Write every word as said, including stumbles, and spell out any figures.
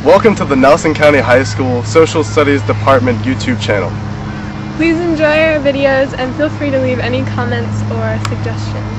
Welcome to the Nelson County High School Social Studies Department YouTube channel. Please enjoy our videos and feel free to leave any comments or suggestions.